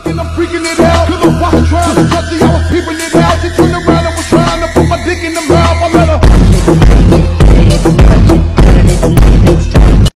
and I'm freaking it out. Cause I was trying to touch it, I was peeping it out. She turned around and was trying to put my dick in the mouth.